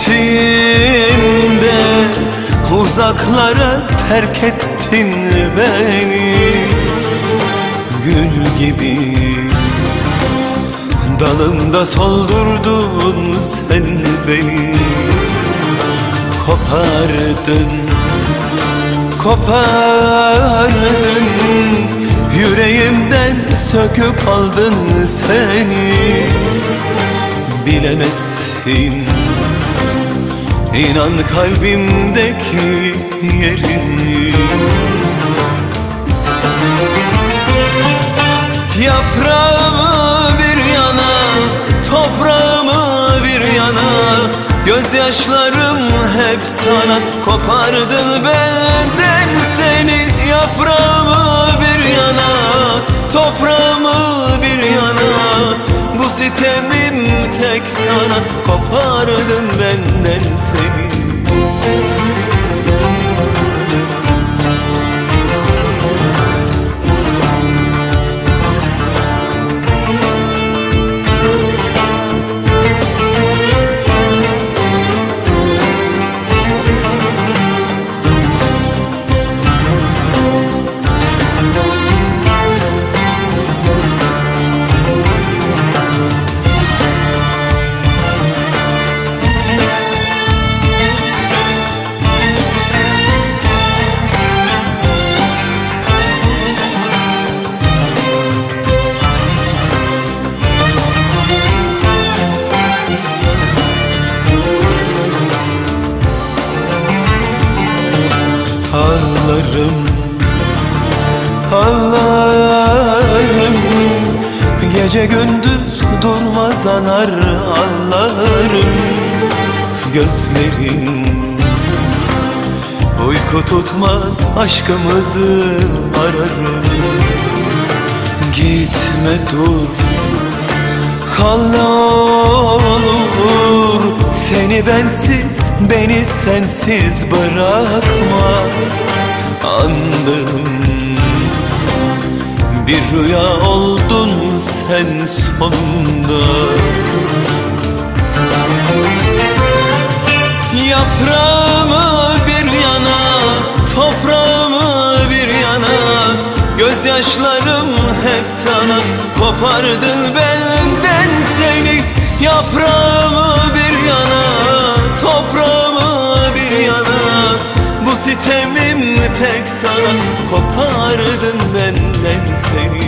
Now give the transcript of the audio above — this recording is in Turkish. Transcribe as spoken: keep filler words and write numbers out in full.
gittiğinde uzaklara terk ettin beni. Gül gibi dalımda soldurdun sen beni. Kopardın, kopardın, yüreğimden söküp aldın seni. Bilemezsin İnan kalbimdeki yerini. Yaprağımı bir yana, toprağımı bir yana, gözyaşlarım hep sana. Kopardın benden seni. Yaprağımı bir yana, toprağımı bir yana, bu sitemim tek sana. Kopardın benden seni. Ağlarım, ağlarım, gece gündüz durmaz anar ağlarım. Gözlerim uyku tutmaz, aşkımızı ararım. Gitme dur, kal ne olur, seni bensiz, beni sensiz bırakma. Anladım, bir rüya oldun sen sonunda. Yaprağımı bir yana, toprağımı bir yana, gözyaşlarım hep sana. Kopardın benden seni. Yaprağımı bir yana, toprağımı bir yana, bu sitemim tek sana. Kopardın benden seni.